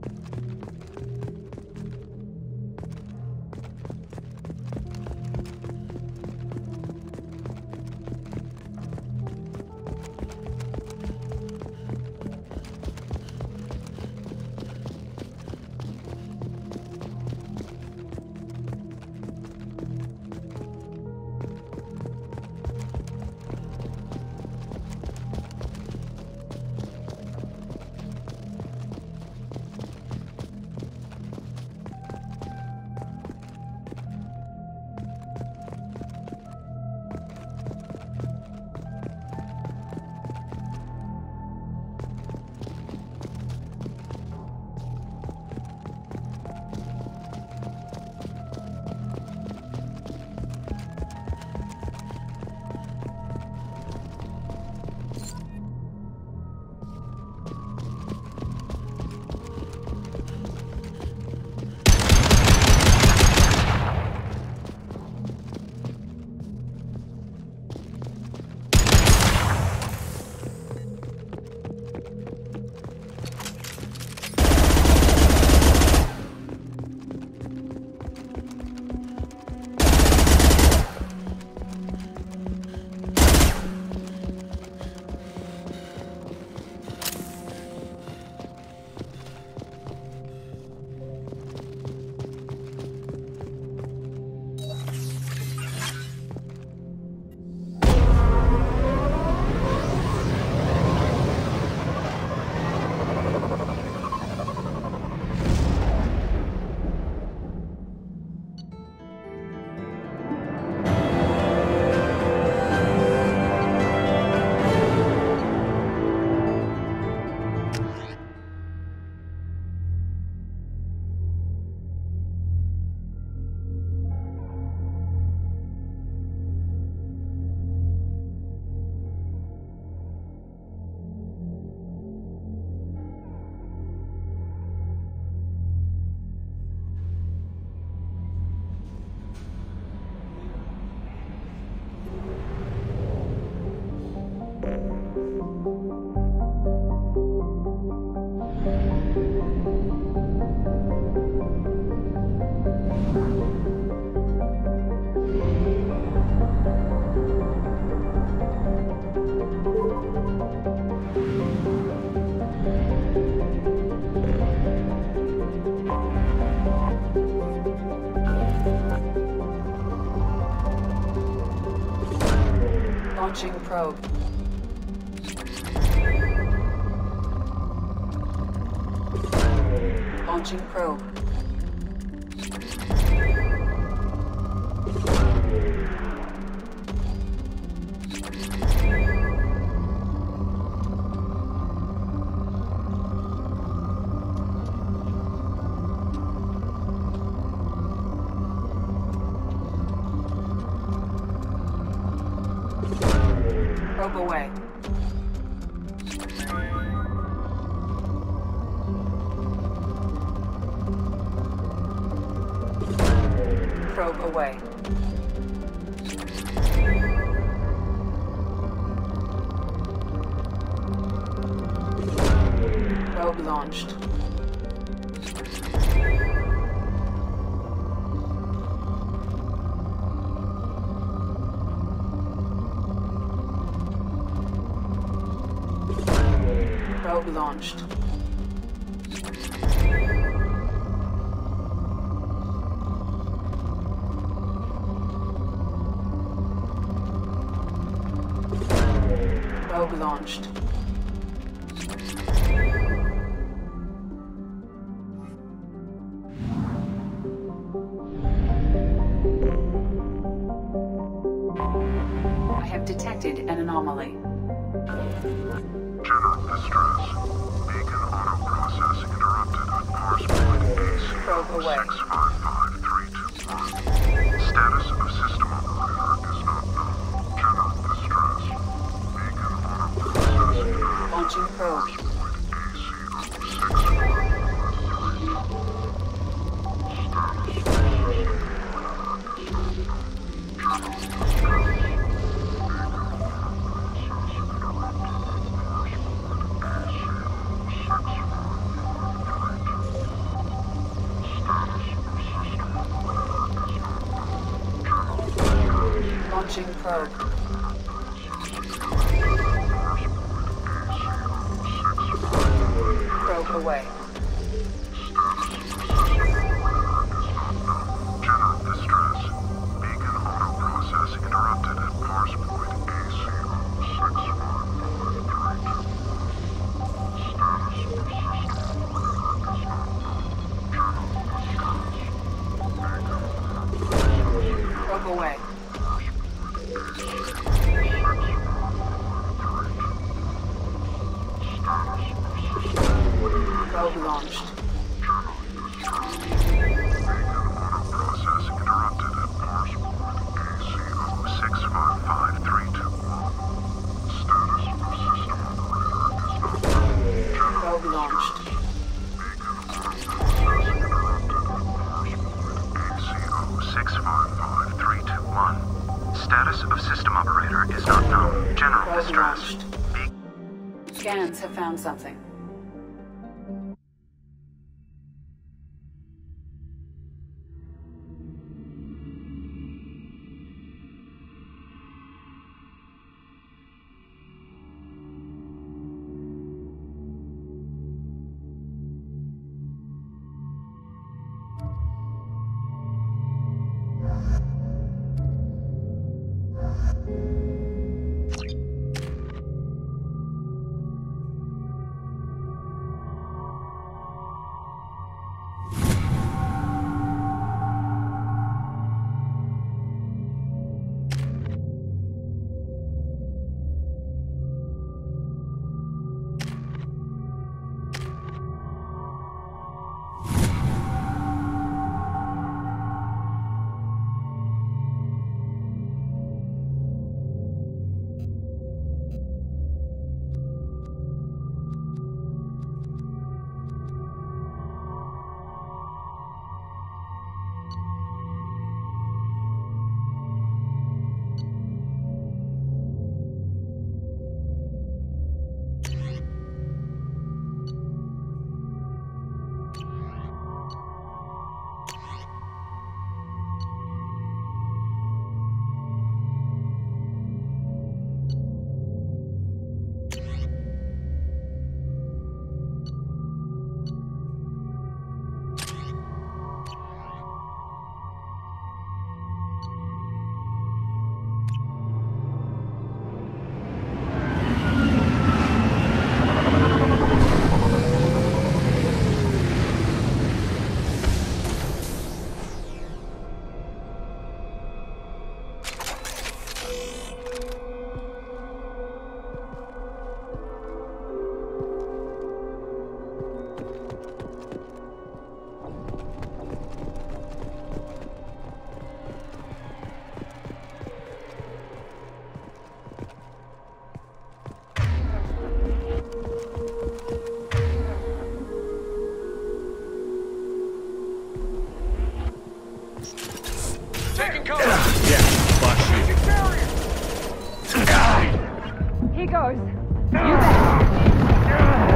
Launching probe. Launching probe. Probe away. Probe away. Probe launched. Probe launched. Probe launched. I have detected an anomaly. General distress. Beacon auto process interrupted at parse point AC Probe away. 655321. Status of system operator is not known. General distress. Beacon auto process interrupted. Launching probe. Parse point AC 655321. Launching probe. Probe away. General distress. Beacon auto process interrupted at parse point Probe away. Probe launched. Process interrupted at parse point ACO 655321. Status of system operator is not known. Probe launched. ACO 655321. Status of system operator is not known. General Probe distress. launched. Scans have found something. Taking cover! Yeah, flash you. Here goes. You bet.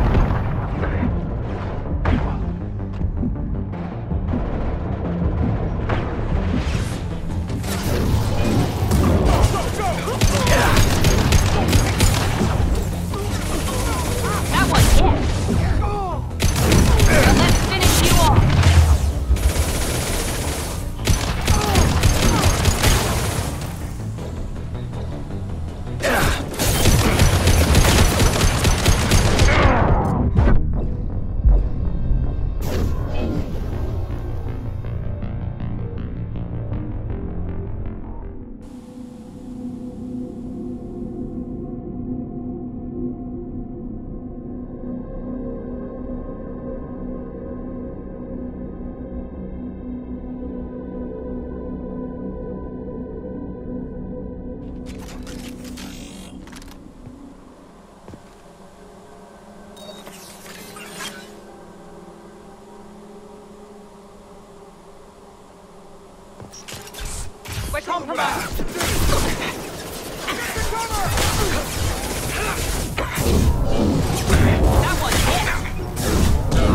That one hit. Now let's finish you off. We're compromised. That one hit.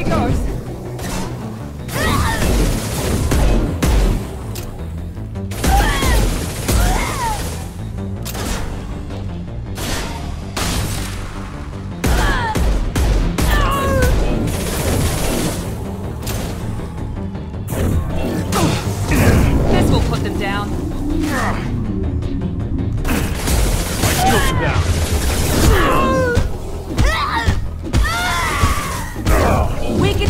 goes. This will put them down. Shields are down. We can.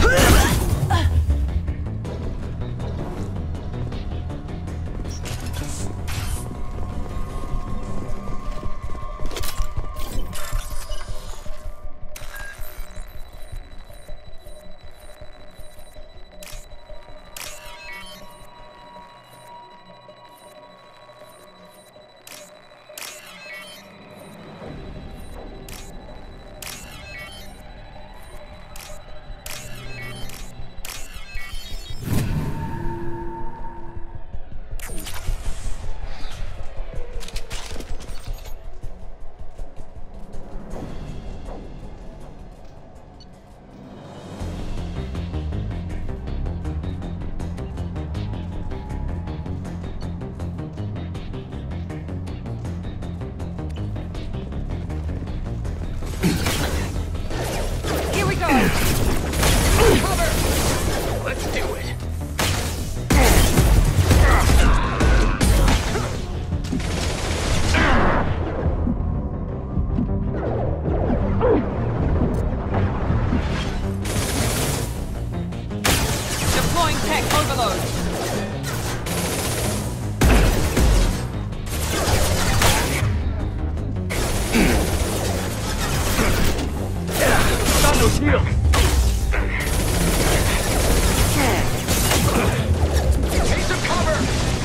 Here we go. Cover. Let's do it. Deploying tech overload. Found no shield. Take some cover!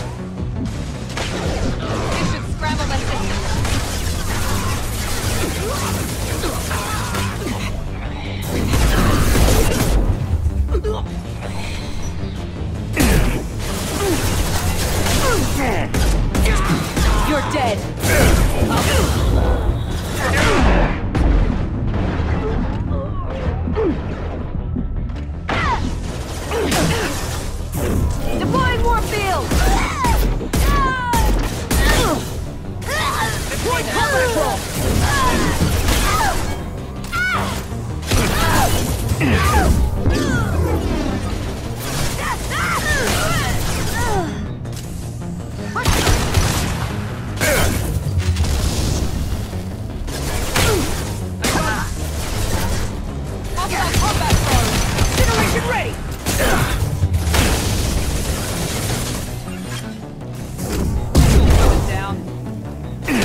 This should scramble the system. You're dead. Deploying Warfield! Deploying combat drone! Hostile combat drone! Generation ready! Going down.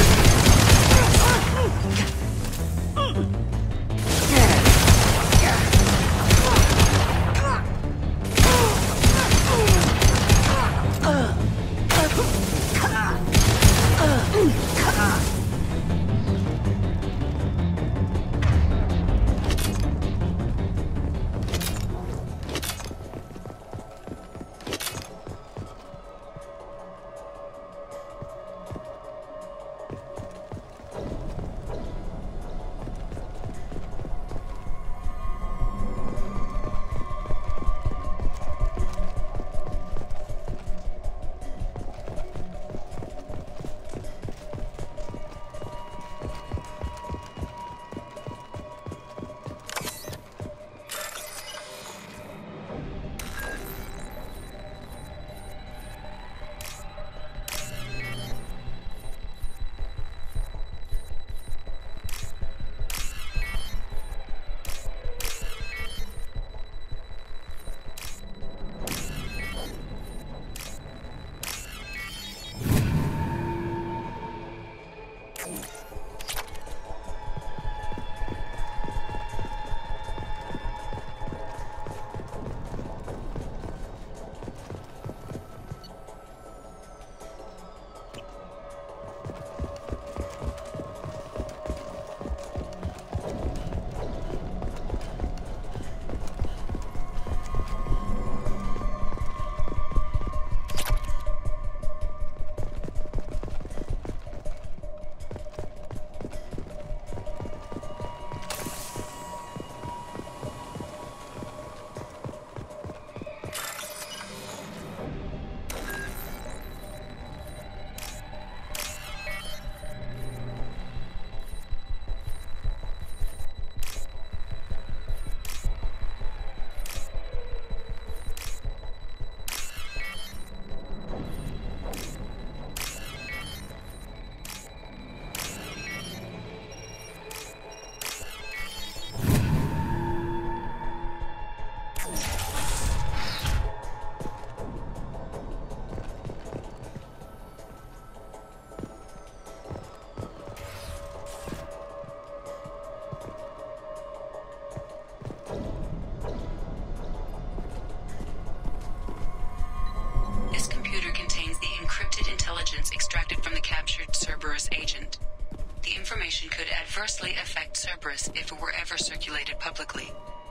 this if it were ever circulated publicly.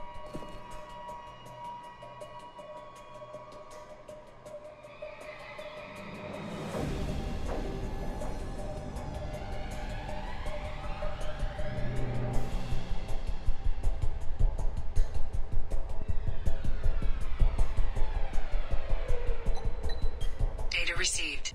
Data received.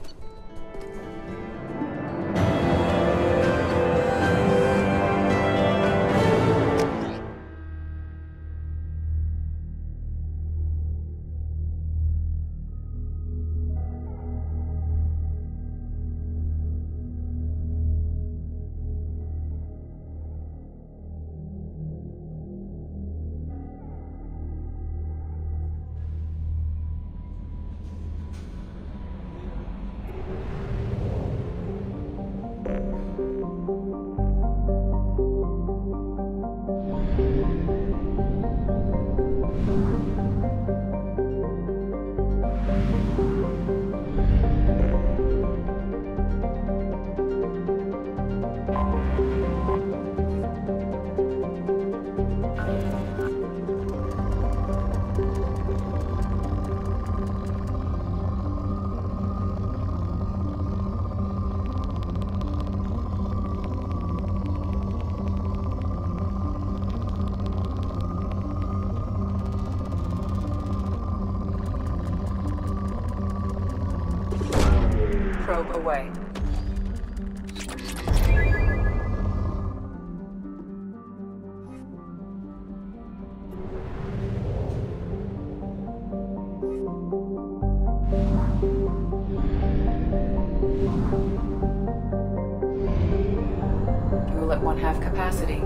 Probe away. Fuel at 1/2 capacity.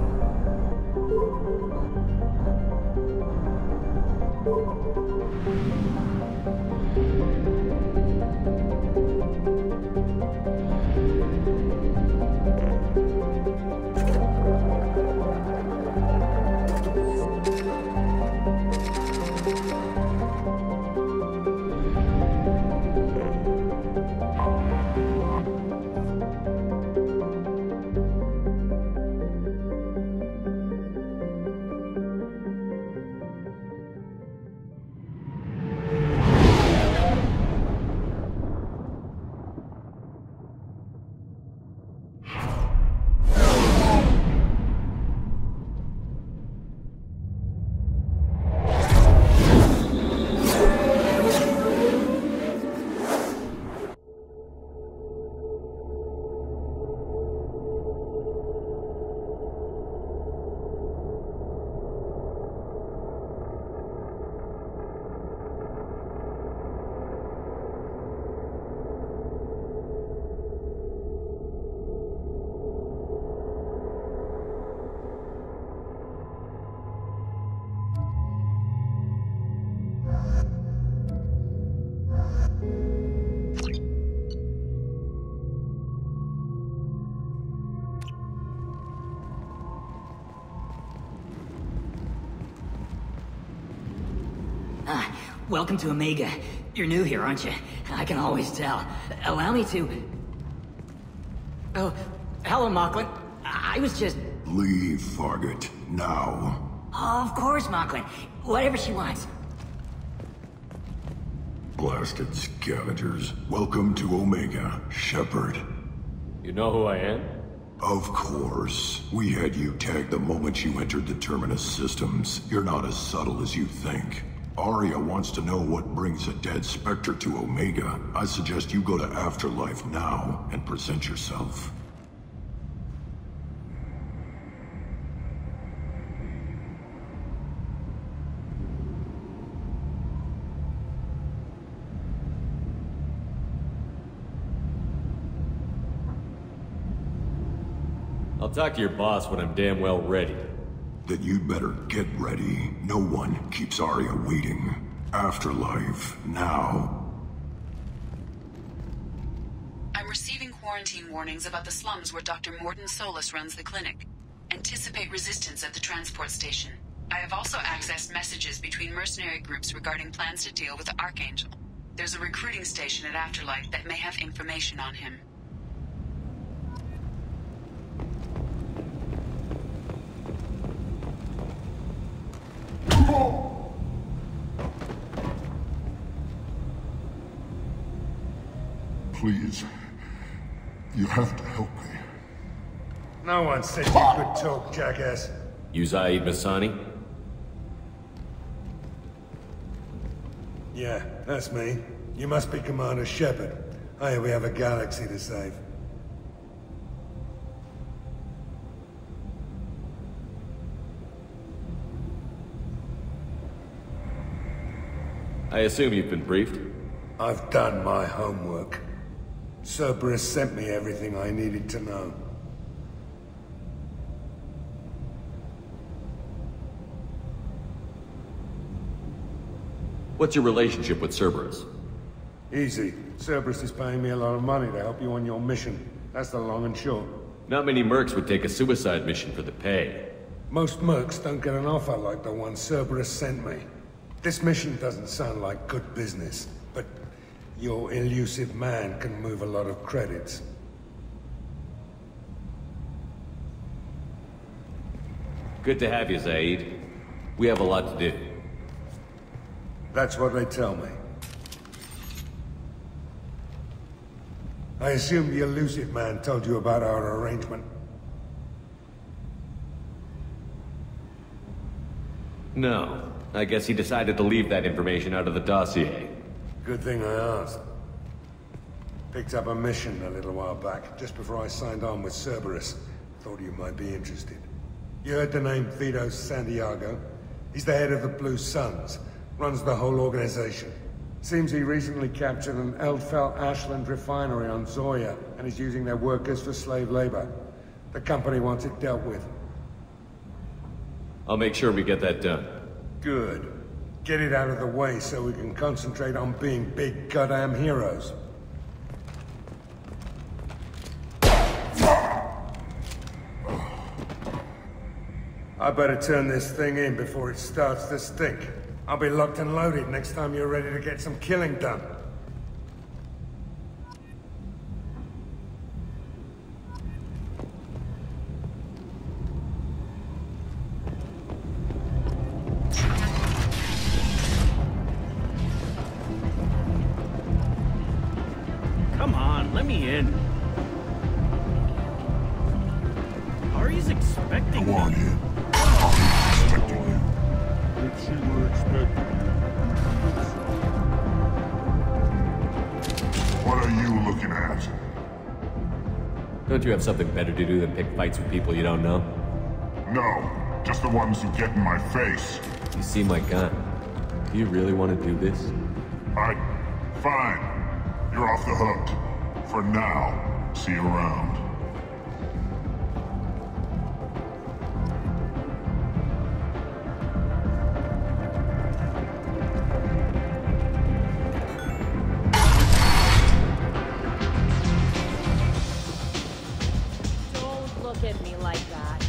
Welcome to Omega. You're new here, aren't you? I can always tell. Allow me to... Oh, hello, Mocklin. I was just... Leave, Fargate. Now. Oh, of course, Mocklin. Whatever she wants. Blasted scavengers. Welcome to Omega, Shepard. You know who I am? Of course. We had you tagged the moment you entered the Terminus systems. You're not as subtle as you think. Aria wants to know what brings a dead Spectre to Omega. I suggest you go to Afterlife now and present yourself. I'll talk to your boss when I'm damn well ready. Then you'd better get ready. No one keeps Aria waiting. Afterlife, now. I'm receiving quarantine warnings about the slums where Dr. Mordin Solus runs the clinic. Anticipate resistance at the transport station. I have also accessed messages between mercenary groups regarding plans to deal with the Archangel. There's a recruiting station at Afterlife that may have information on him. please. You have to help me. No one said you could talk, jackass. You Zaid Masani? Yeah, that's me. You must be Commander Shepard. Hey, we have a galaxy to save. I assume you've been briefed? I've done my homework. Cerberus sent me everything I needed to know. What's your relationship with Cerberus? Easy. Cerberus is paying me a lot of money to help you on your mission. That's the long and short. Not many mercs would take a suicide mission for the pay. Most mercs don't get an offer like the one Cerberus sent me. This mission doesn't sound like good business, but your elusive man can move a lot of credits. Good to have you, Zaid. We have a lot to do. That's what they tell me. I assume the elusive man told you about our arrangement. No. I guess he decided to leave that information out of the dossier. Good thing I asked. Picked up a mission a little while back, just before I signed on with Cerberus. Thought you might be interested. You heard the name Vito Santiago? He's the head of the Blue Suns. Runs the whole organization. Seems he recently captured an Eldfell Ashland refinery on Zoya, and is using their workers for slave labor. The company wants it dealt with. I'll make sure we get that done. Good. Get it out of the way so we can concentrate on being big goddamn heroes. I better turn this thing in before it starts to stink. I'll be locked and loaded next time you're ready to get some killing done. Come on, let me in. Ari's expecting Go on me. in. I'm expecting you. If she were expecting you. What are you looking at? Don't you have something better to do than pick fights with people you don't know? No, just the ones who get in my face. You see my gun. Do you really want to do this? Fine. You're off the hook. For now. See you around. Don't look at me like that.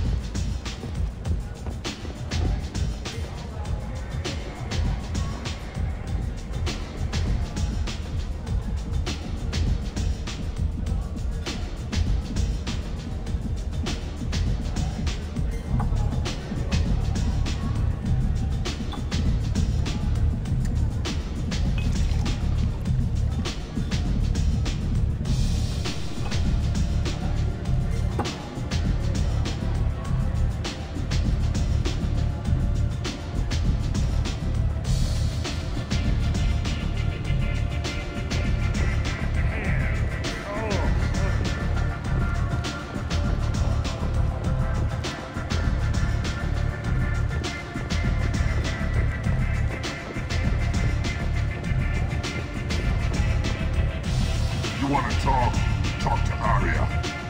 You want to talk? Talk to Aria.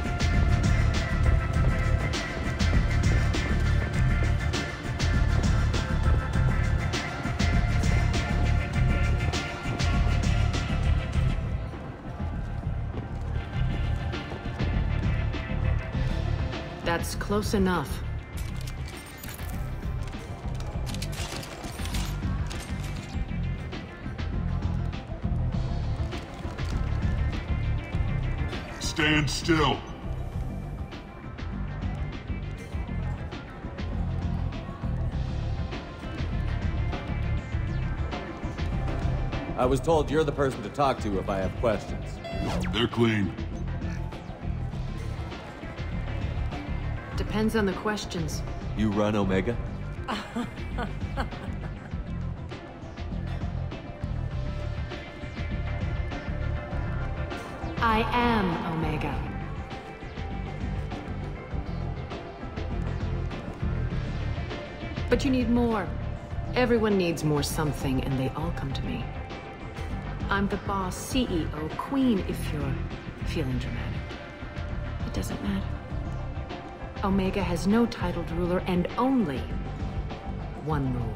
That's close enough. Stand still. I was told you're the person to talk to if I have questions. They're clean. Depends on the questions. You run Omega? I am Omega. But you need more. Everyone needs more something, and they all come to me. I'm the boss, CEO, queen, if you're feeling dramatic. It doesn't matter. Omega has no titled ruler and only one rule.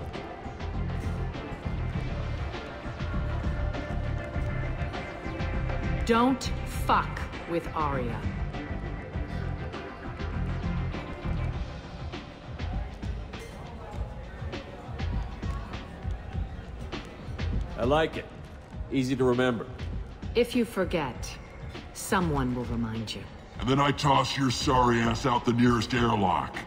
Don't fuck with Aria. I like it. Easy to remember. If you forget, someone will remind you. And then I toss your sorry ass out the nearest airlock.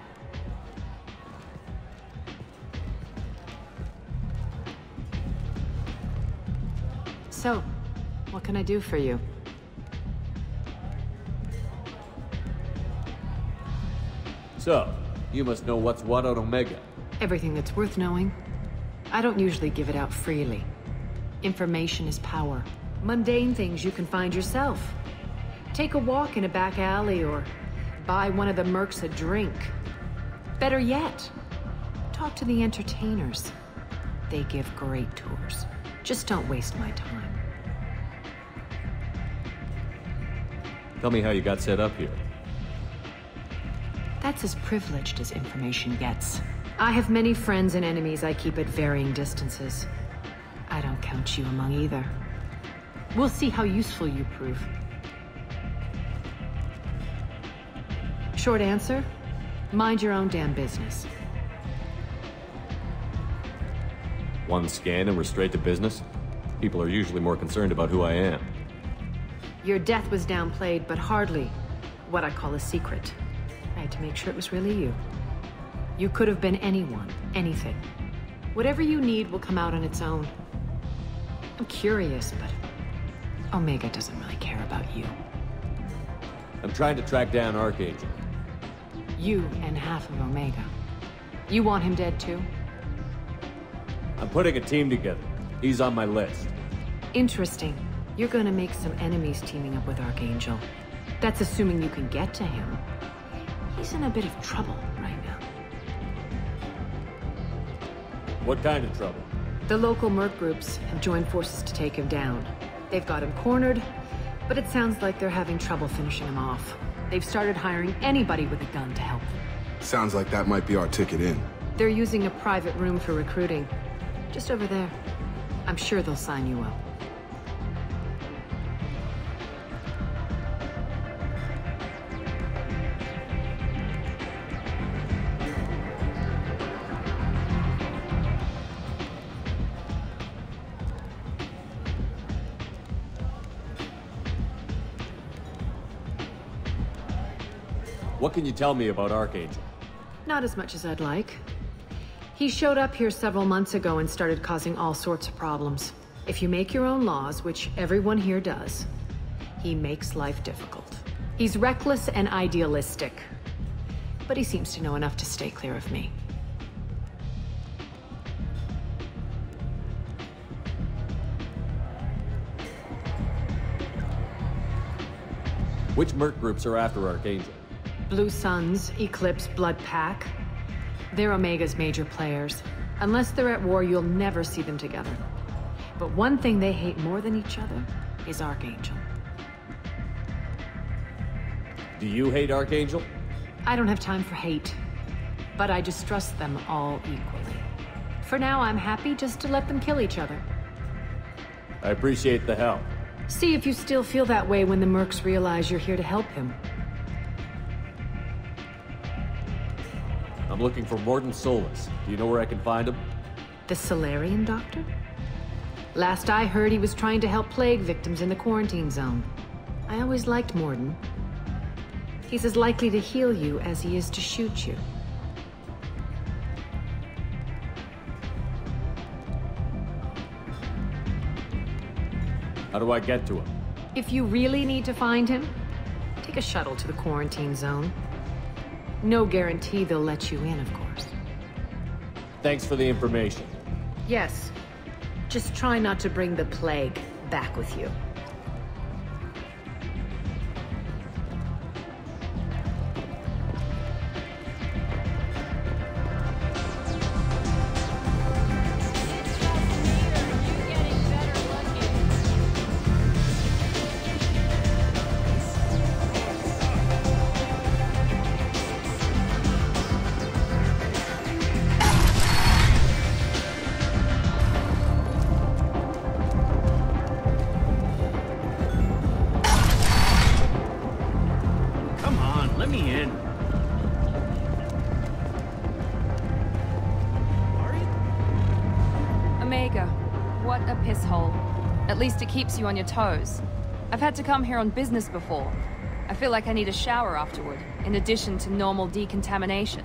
So, what can I do for you? So, you must know what's what on Omega. Everything that's worth knowing. I don't usually give it out freely. Information is power. Mundane things you can find yourself. Take a walk in a back alley or buy one of the mercs a drink. Better yet, talk to the entertainers. They give great tours. Just don't waste my time. Tell me how you got set up here. That's as privileged as information gets. I have many friends and enemies I keep at varying distances. I don't count you among either. We'll see how useful you prove. Short answer, mind your own damn business. One scan and we're straight to business? People are usually more concerned about who I am. Your death was downplayed, but hardly what I call a secret. I had to make sure it was really you. You could have been anyone, anything. Whatever you need will come out on its own. I'm curious, but Omega doesn't really care about you. I'm trying to track down Archangel. You and half of Omega. You want him dead too? I'm putting a team together. He's on my list. Interesting. You're gonna make some enemies teaming up with Archangel. That's assuming you can get to him. He's in a bit of trouble right now. What kind of trouble? The local merc groups have joined forces to take him down. They've got him cornered, but it sounds like they're having trouble finishing him off. They've started hiring anybody with a gun to help them. Sounds like that might be our ticket in. They're using a private room for recruiting. Just over there. I'm sure they'll sign you up. What can you tell me about Archangel? Not as much as I'd like. He showed up here several months ago and started causing all sorts of problems. If you make your own laws, which everyone here does, he makes life difficult. He's reckless and idealistic, but he seems to know enough to stay clear of me. Which merc groups are after Archangel? Blue Suns, Eclipse, Blood Pack. They're Omega's major players. Unless they're at war, you'll never see them together. But one thing they hate more than each other is Archangel. Do you hate Archangel? I don't have time for hate, but I distrust them all equally. For now, I'm happy just to let them kill each other. I appreciate the help. See if you still feel that way when the mercs realize you're here to help him. I'm looking for Mordin Solus. Do you know where I can find him? The Solarian doctor? Last I heard, he was trying to help plague victims in the quarantine zone. I always liked Mordin. He's as likely to heal you as he is to shoot you. How do I get to him? If you really need to find him, take a shuttle to the quarantine zone. No guarantee they'll let you in, of course. Thanks for the information. Yes. Just try not to bring the plague back with you. Let me in. Omega, what a piss hole. At least it keeps you on your toes. I've had to come here on business before. I feel like I need a shower afterward, in addition to normal decontamination.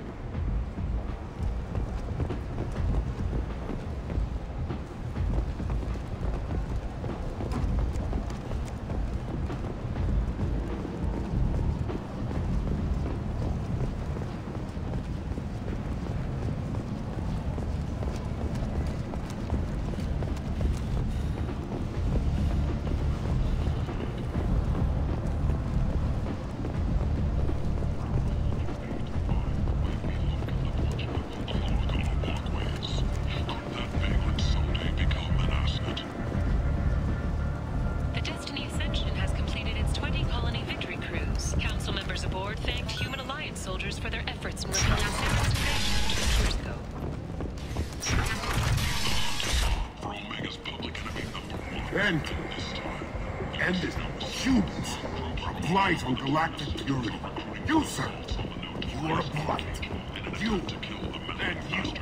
End it. Humans are a blight on galactic purity. You, sir, you are a blight. You and you.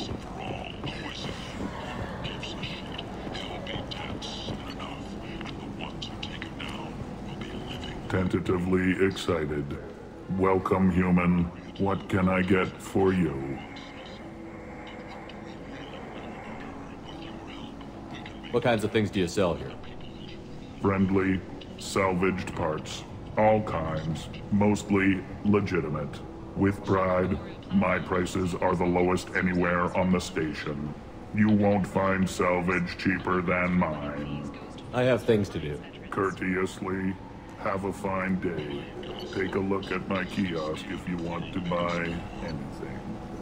Tentatively excited. Welcome, human. What can I get for you? What kinds of things do you sell here? Friendly, salvaged parts. All kinds. Mostly legitimate. With pride, my prices are the lowest anywhere on the station. You won't find salvage cheaper than mine. I have things to do. Courteously, have a fine day. Take a look at my kiosk if you want to buy anything.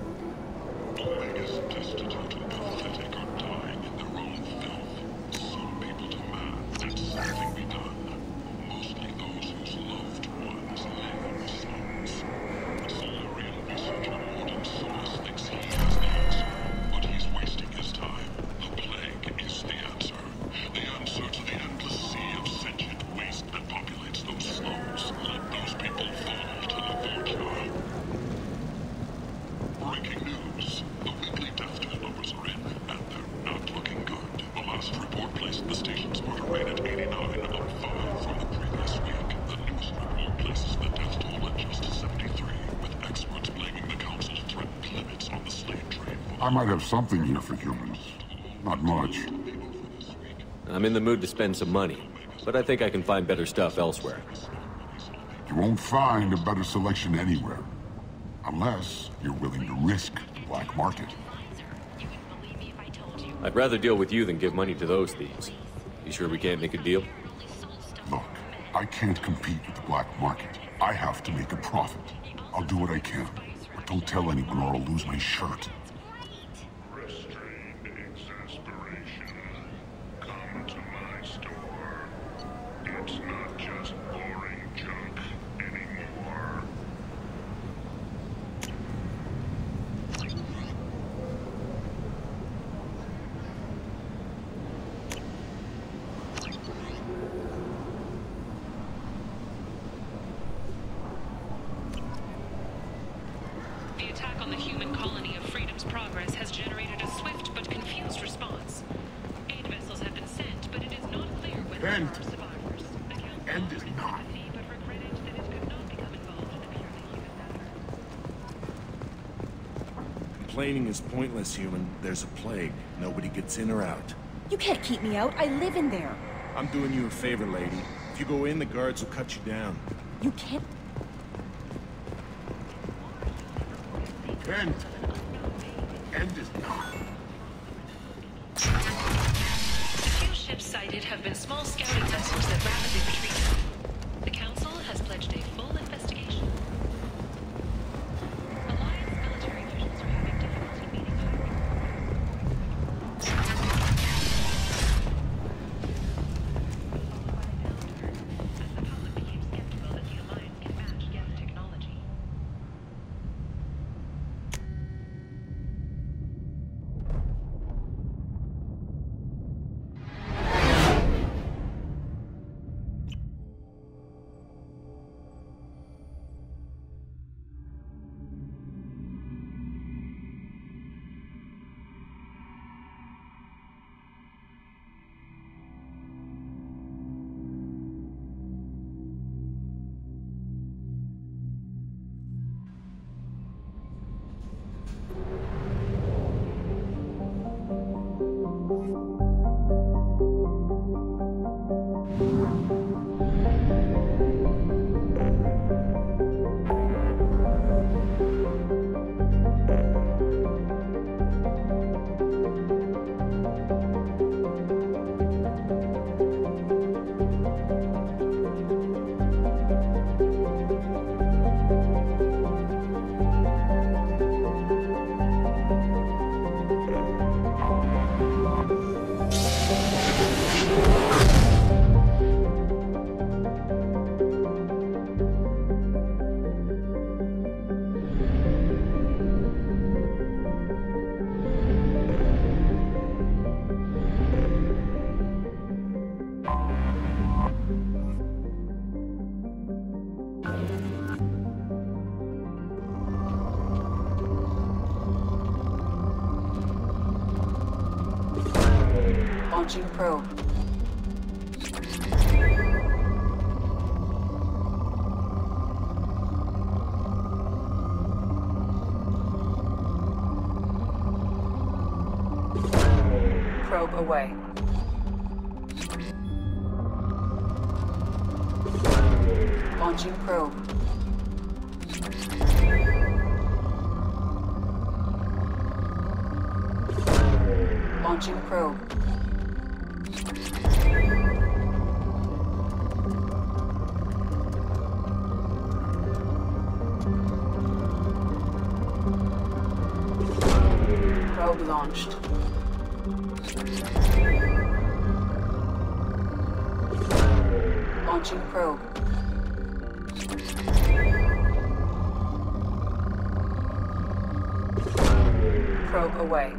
I might have something here for humans. Not much. I'm in the mood to spend some money, but I think I can find better stuff elsewhere. You won't find a better selection anywhere. Unless you're willing to risk the black market. I'd rather deal with you than give money to those thieves. You sure we can't make a deal? Look, I can't compete with the black market. I have to make a profit. I'll do what I can. But don't tell anyone or I'll lose my shirt. The attack on the human colony of Freedom's Progress has generated a swift but confused response. Aid vessels have been sent, but it is not clear whether there are survivors. End is not. But regretted that it could not become involved in the purely human matter. Complaining is pointless, human. There's a plague. Nobody gets in or out. You can't keep me out. I live in there. I'm doing you a favor, lady. If you go in, the guards will cut you down. You can't... End. End is not. The few ships sighted have been small scouting vessels that rapidly retreat. The Council has pledged a full investigation. Alliance military officials are having difficulty meeting hiring. As the public became skeptical that the Alliance can match Geth technology. Launching probe. Probe away. Launching probe. Launching probe. Probe launched. Launching probe. Probe away.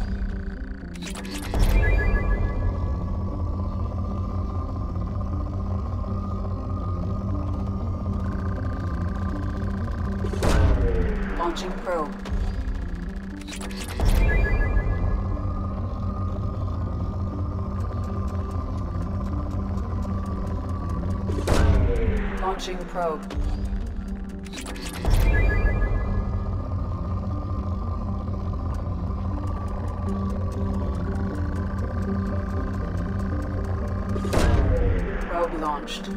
Launching probe. Launching probe. Probe launched.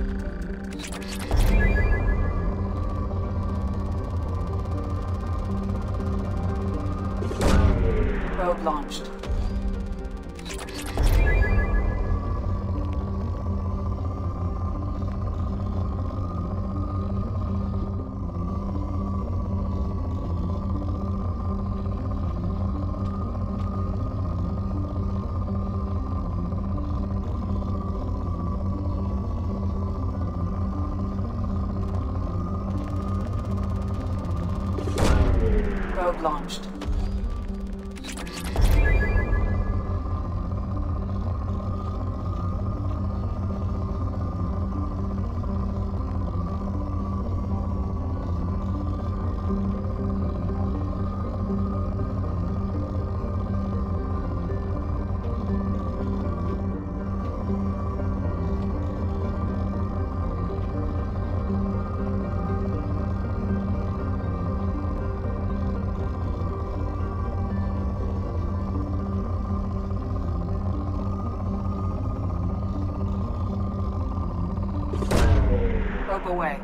Probe launched. Probe launched. away.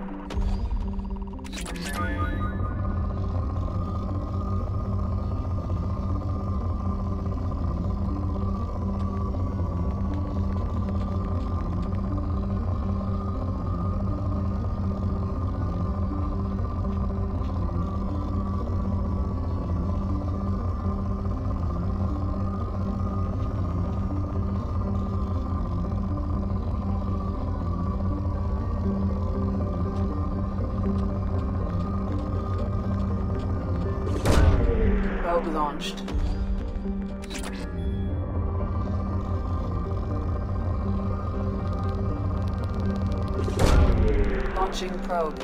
Probe launched. Launching probe.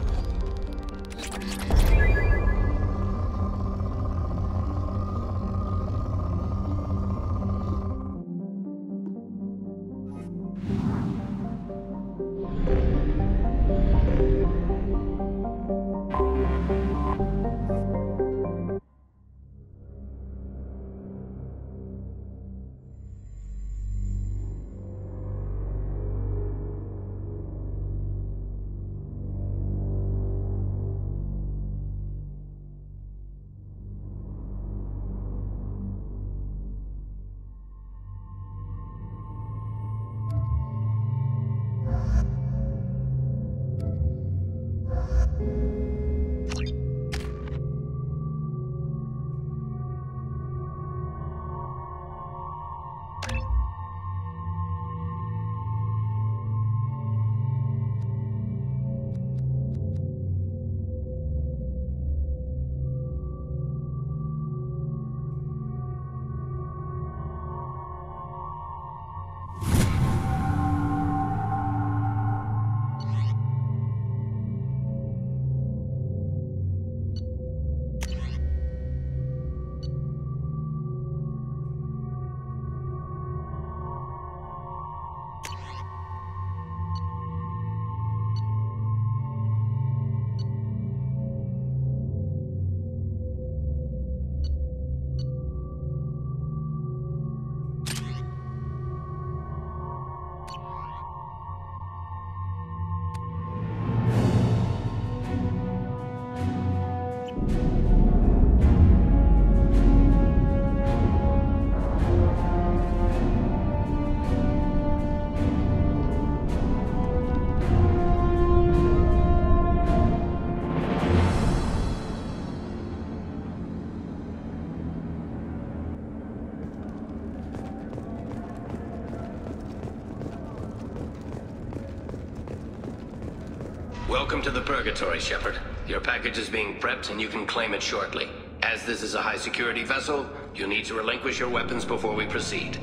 Welcome to the Purgatory, Shepard. Your package is being prepped and you can claim it shortly. As this is a high-security vessel, you'll need to relinquish your weapons before we proceed.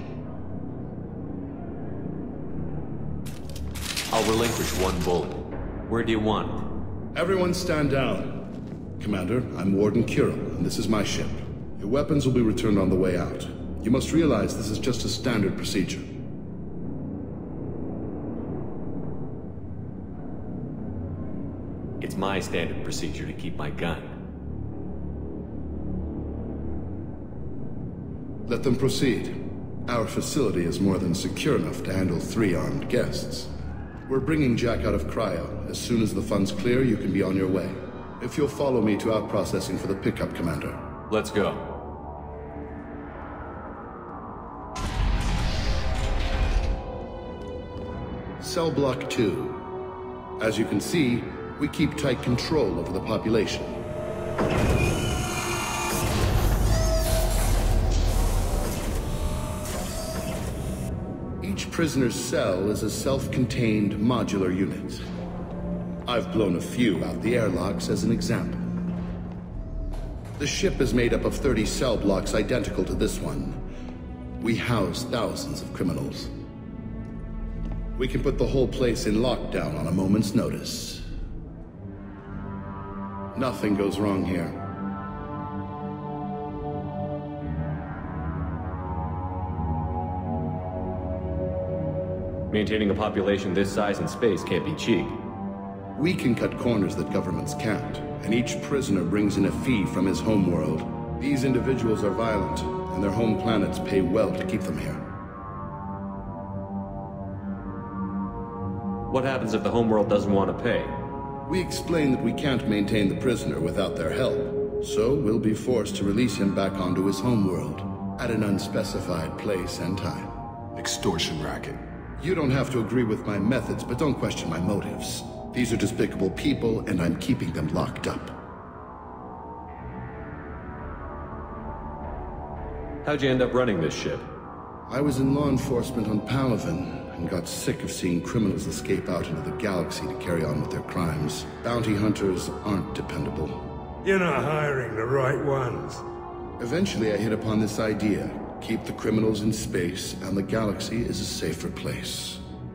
I'll relinquish one bullet. Where do you want it? Everyone stand down. Commander, I'm Warden Kirill, and this is my ship. Your weapons will be returned on the way out. You must realize this is just a standard procedure. It's my standard procedure to keep my gun. Let them proceed. Our facility is more than secure enough to handle 3 armed guests. We're bringing Jack out of cryo. As soon as the funds clear, you can be on your way. If you'll follow me to out-processing for the pickup, Commander. Let's go. Cell Block 2. As you can see, we keep tight control over the population. Each prisoner's cell is a self-contained modular unit. I've blown a few out the airlocks as an example. The ship is made up of 30 cell blocks identical to this one. We house thousands of criminals. We can put the whole place in lockdown on a moment's notice. Nothing goes wrong here. Maintaining a population this size in space can't be cheap. We can cut corners that governments can't, and each prisoner brings in a fee from his homeworld. These individuals are violent, and their home planets pay well to keep them here. What happens if the homeworld doesn't want to pay? We explain that we can't maintain the prisoner without their help, so we'll be forced to release him back onto his homeworld at an unspecified place and time. Extortion racket. You don't have to agree with my methods, but don't question my motives. These are despicable people, and I'm keeping them locked up. How'd you end up running this ship? I was in law enforcement on Palaven, and got sick of seeing criminals escape out into the galaxy to carry on with their crimes. Bounty hunters aren't dependable. You're not hiring the right ones. Eventually I hit upon this idea. Keep the criminals in space, and the galaxy is a safer place.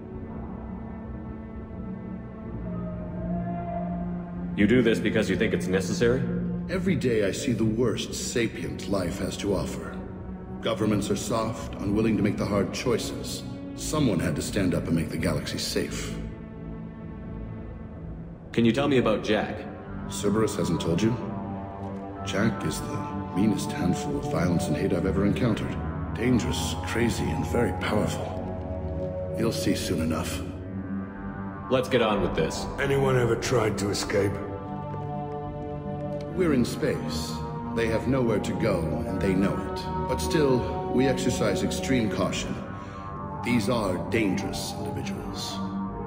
You do this because you think it's necessary? Every day I see the worst sapient life has to offer. Governments are soft, unwilling to make the hard choices. Someone had to stand up and make the galaxy safe. Can you tell me about Jack? Cerberus hasn't told you? Jack is the meanest handful of violence and hate I've ever encountered. Dangerous, crazy, and very powerful. You'll see soon enough. Let's get on with this. Anyone ever tried to escape? We're in space. They have nowhere to go, and they know it. But still, we exercise extreme caution. These are dangerous individuals.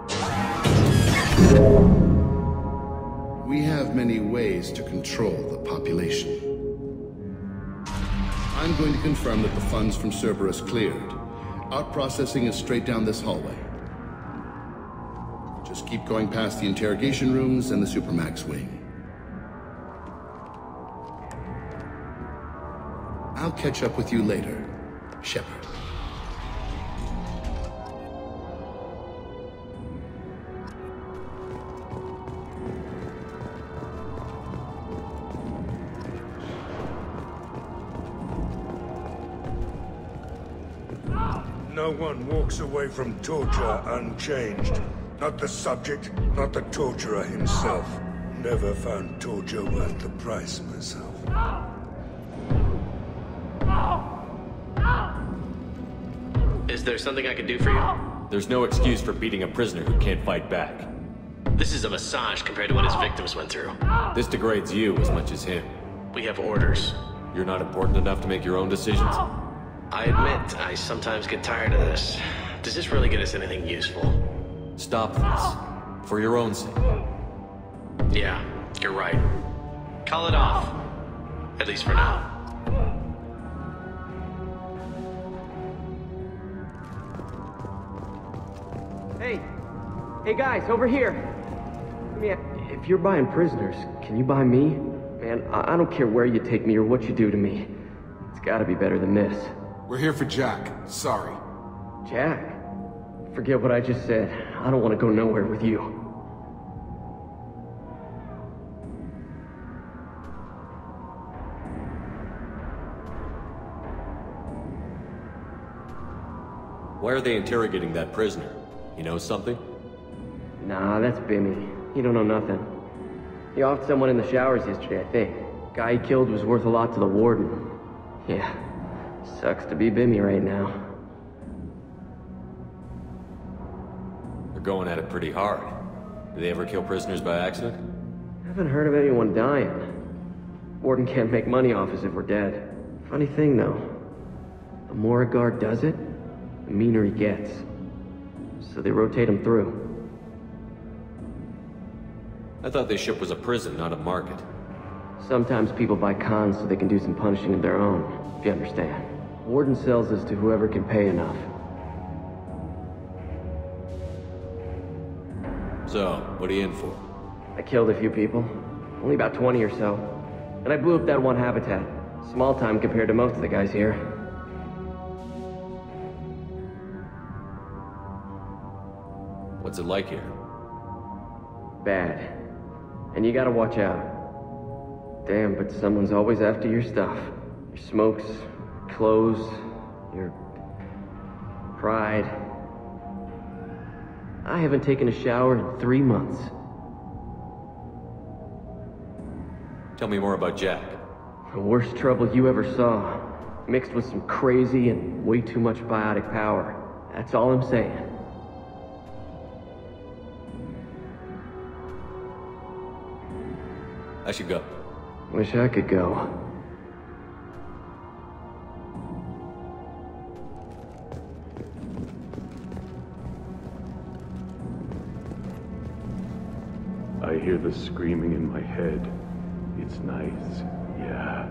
We have many ways to control the population. I'm going to confirm that the funds from Cerberus cleared. Out processing is straight down this hallway. Just keep going past the interrogation rooms and the Supermax wing. I'll catch up with you later, Shepard. No one walks away from torture unchanged. Not the subject, not the torturer himself. Never found torture worth the price myself. Is there something I can do for you? There's no excuse for beating a prisoner who can't fight back. This is a massage compared to what his victims went through. This degrades you as much as him. We have orders. You're not important enough to make your own decisions? I admit, I sometimes get tired of this. Does this really get us anything useful? Stop this. For your own sake. Yeah, you're right. Call it off. At least for now. Hey guys, over here! If you're buying prisoners, can you buy me? Man, I don't care where you take me or what you do to me. It's gotta be better than this. We're here for Jack. Sorry. Jack? Forget what I just said. I don't want to go nowhere with you. Why are they interrogating that prisoner? He knows something? Nah, that's Bimmy. He don't know nothing. He offed someone in the showers yesterday, I think. Guy he killed was worth a lot to the warden. Yeah, sucks to be Bimmy right now. They're going at it pretty hard. Do they ever kill prisoners by accident? Haven't heard of anyone dying. Warden can't make money off us if we're dead. Funny thing, though. The more a guard does it, the meaner he gets. So they rotate him through. I thought this ship was a prison, not a market. Sometimes people buy cons so they can do some punishing of their own, if you understand. Warden sells us to whoever can pay enough. So, what are you in for? I killed a few people. Only about 20 or so. And I blew up that one habitat. Small time compared to most of the guys here. What's it like here? Bad. And you gotta watch out. Damn, but someone's always after your stuff. Your smokes, your clothes, your pride. I haven't taken a shower in 3 months. Tell me more about Jack. The worst trouble you ever saw. Mixed with some crazy and way too much biotic power. That's all I'm saying. I should go. Wish I could go. I hear the screaming in my head. It's nice, yeah.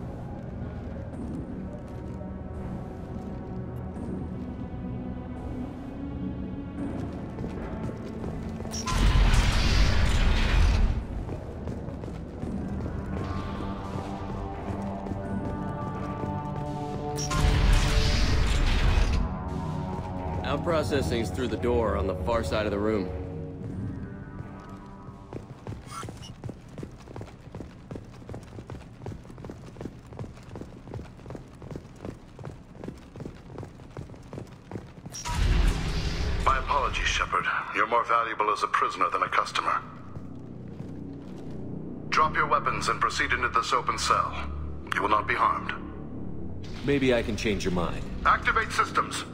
Now processing's through the door on the far side of the room. My apologies, Shepard. You're more valuable as a prisoner than a customer. Drop your weapons and proceed into this open cell. You will not be harmed. Maybe I can change your mind. Activate systems.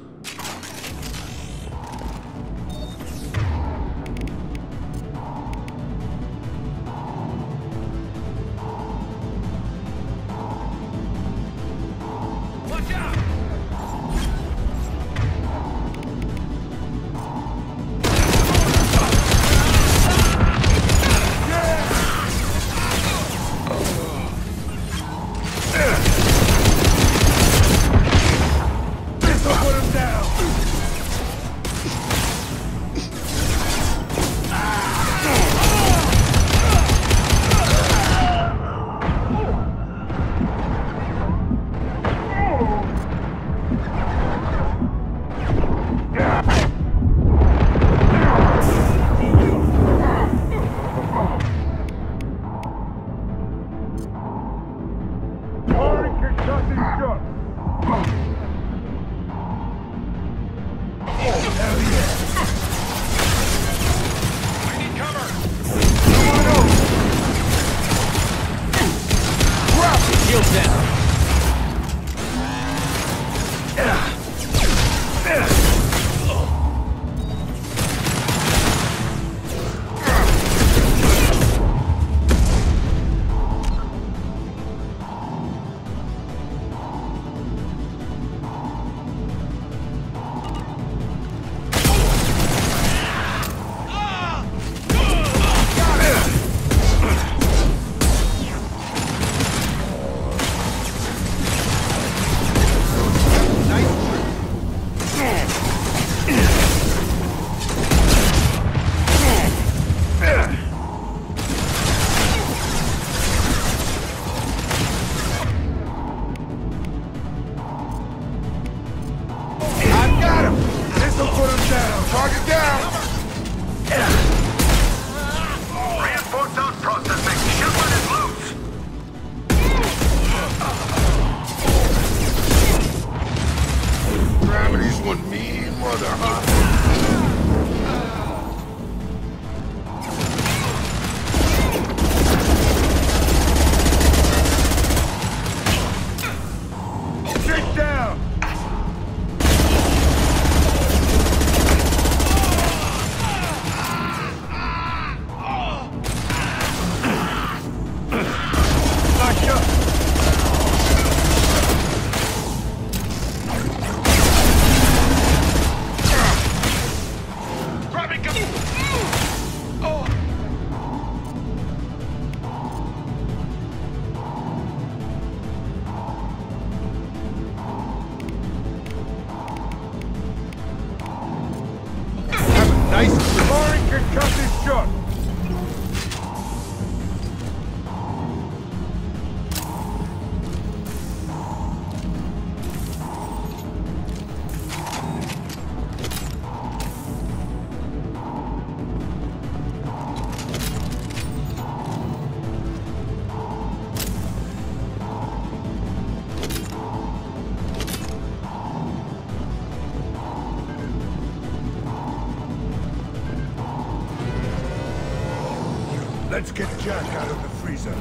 Let's get Jack out of the freezer.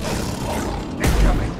Incoming.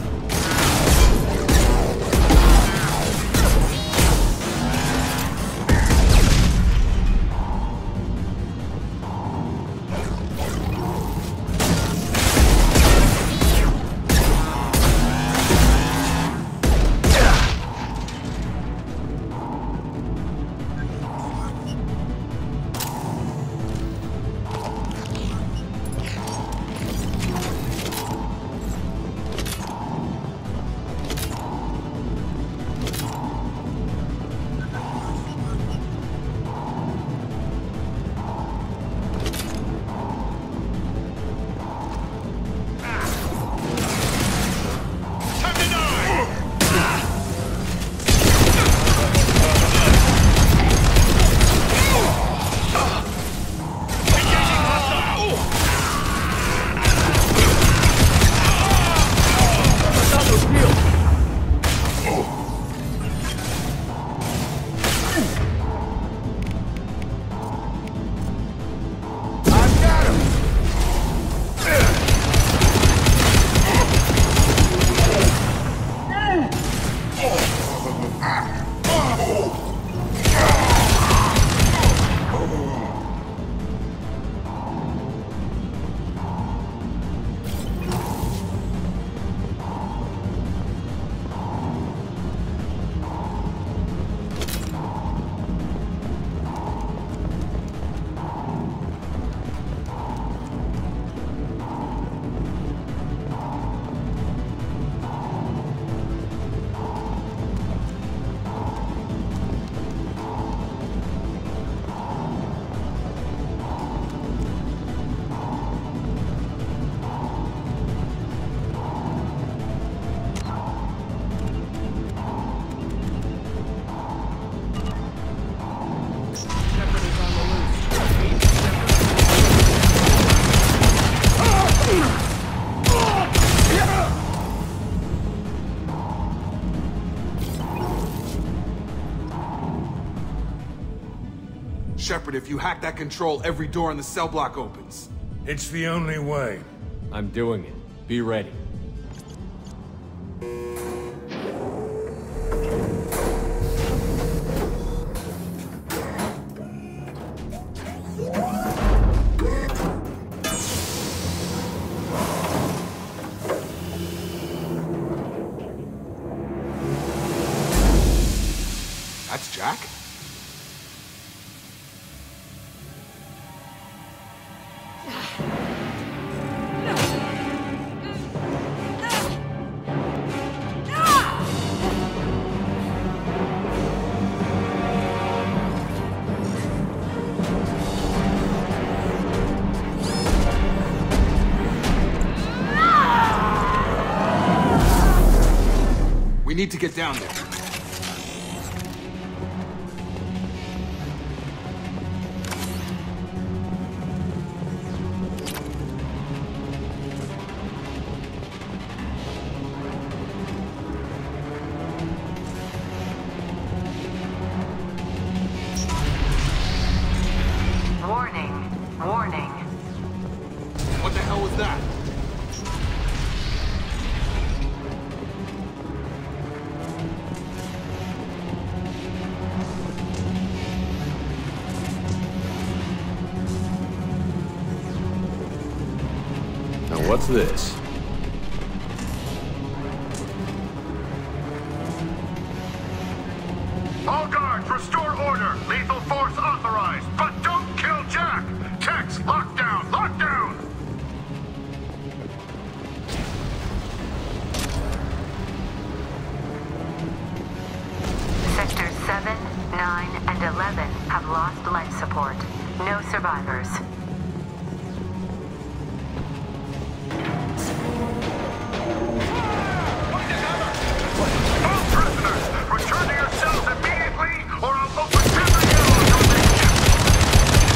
Shepard, if you hack that control, every door in the cell block opens. It's the only way. I'm doing it. Be ready. That's Jack? We need to get down there. Warning. What the hell was that? Now what's this? All guards, restore order. Lethal force authorized, but don't kill Jack. Tex, lockdown, lockdown. Sectors 7, 9, and 11 have lost life support. No survivors. All prisoners, return to your cells immediately, or I'll open every airlock on this ship.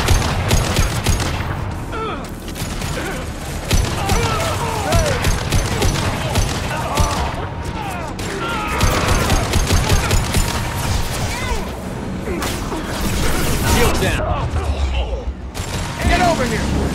Shield down. Get over here!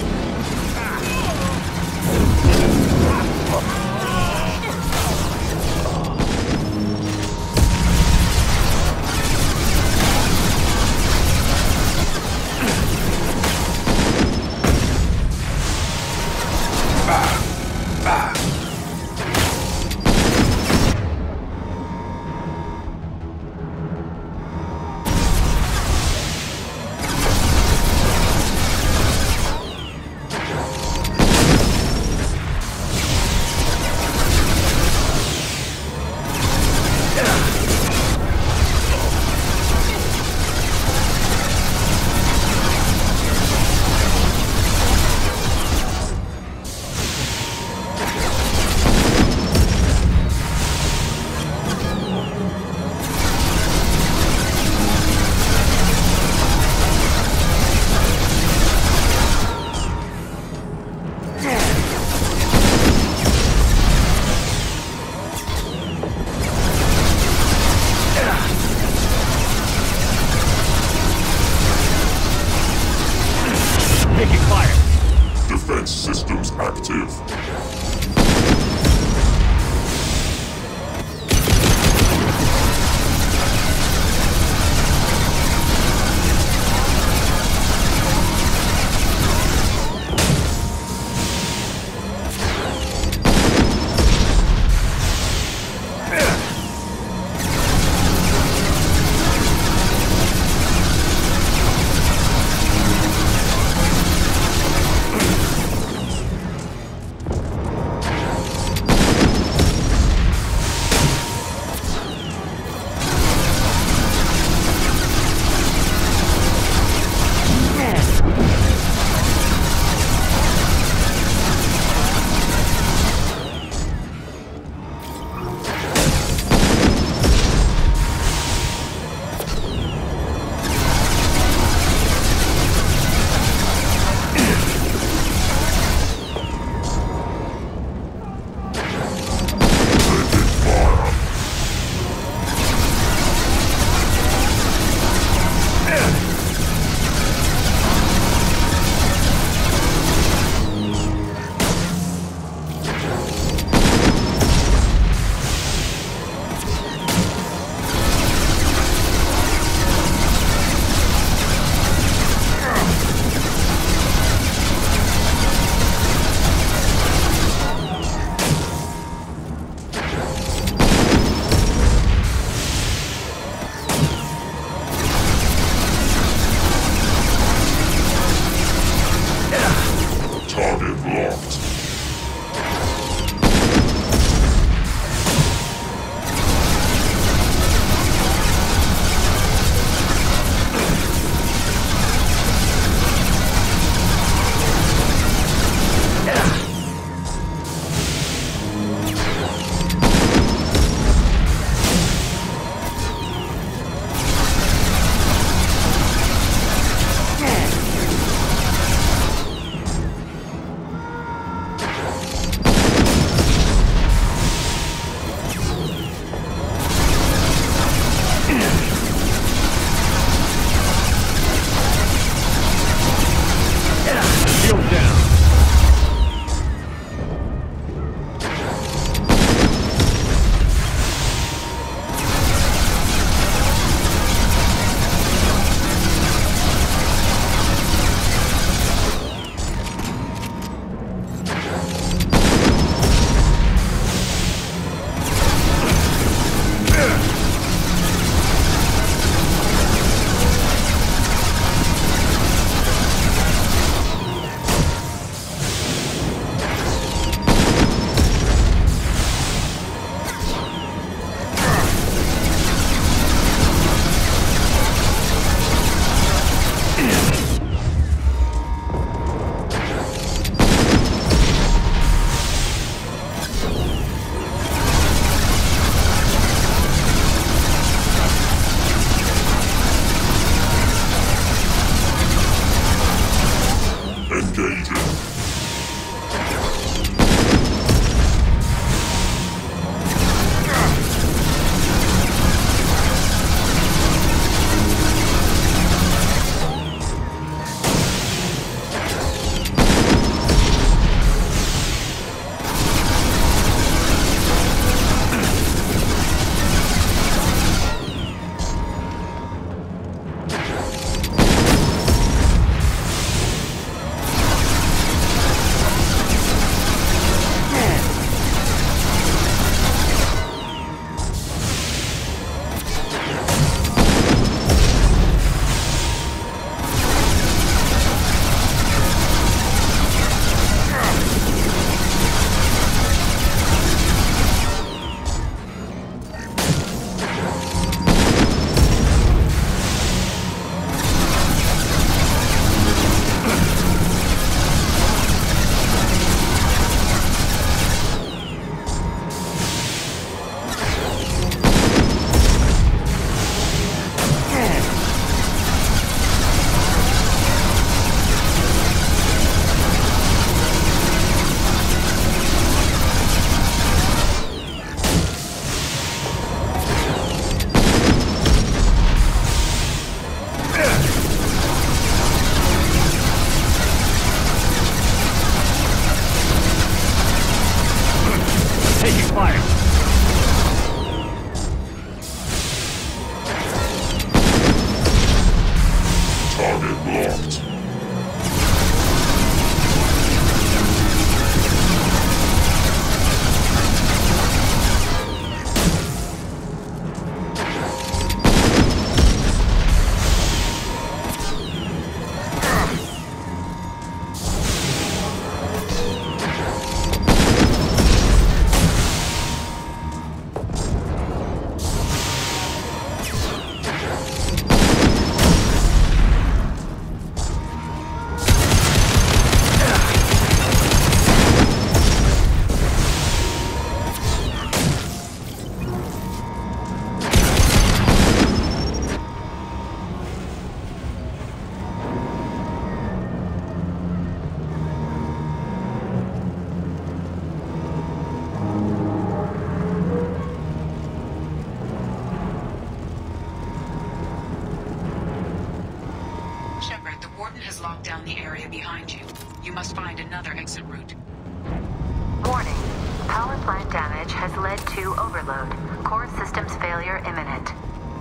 has locked down the area behind you. You must find another exit route. Warning. Power plant damage has led to overload. Core systems failure imminent.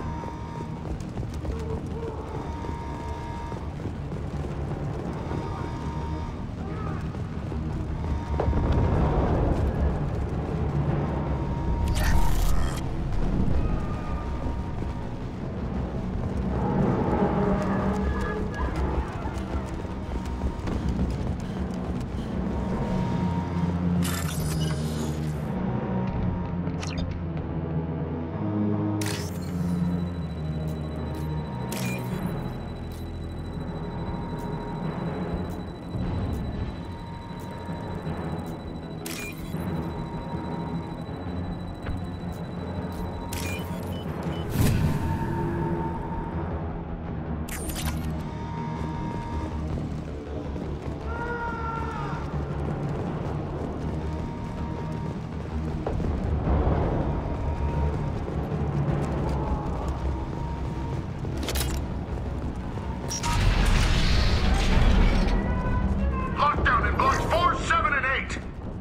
Lockdown in blocks 4, 7, and 8.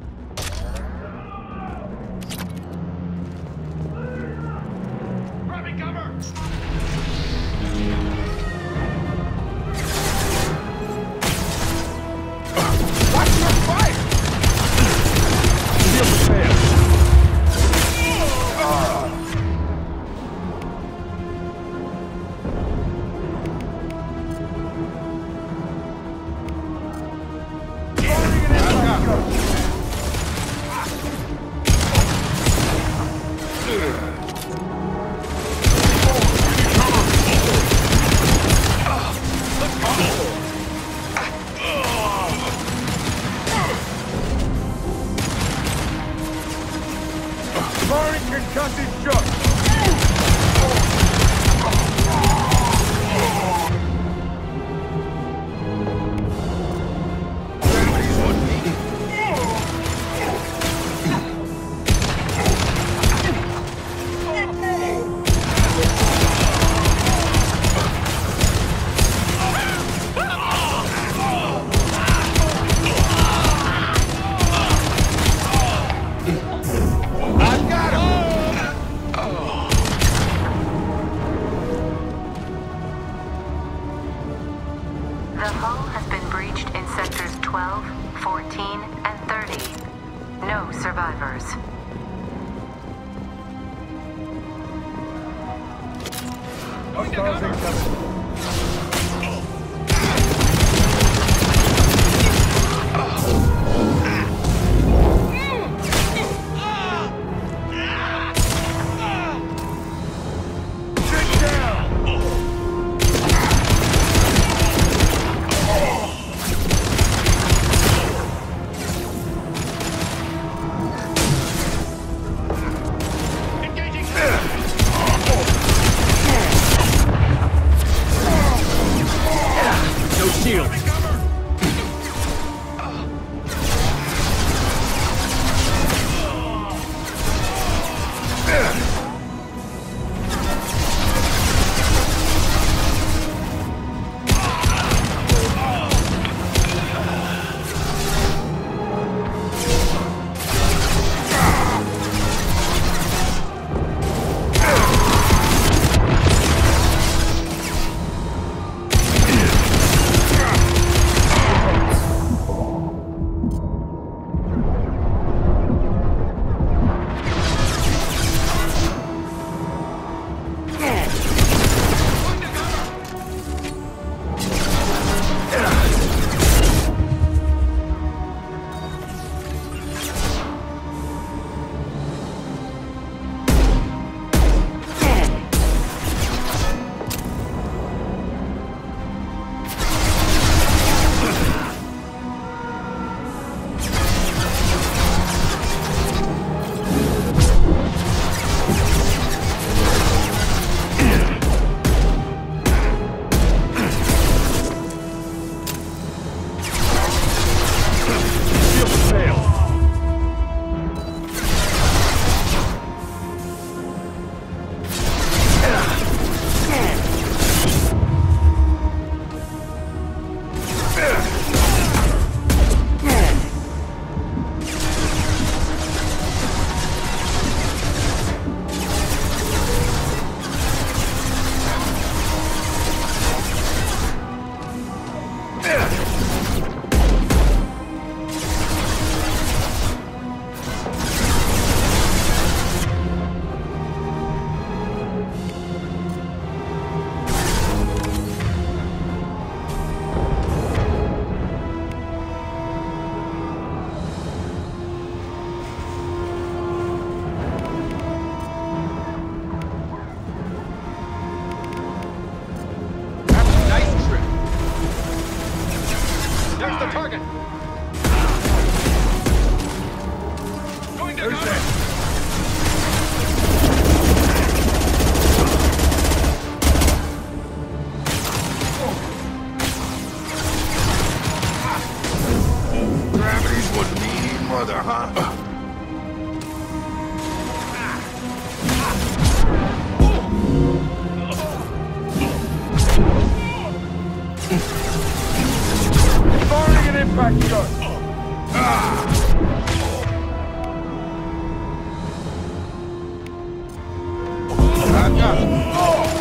Grabbing cover. Watch your fire! Feel prepared. Firing concussive shock. The hull has been breached in sectors 12, 14, and 30. No survivors. Hostiles incoming. Jack!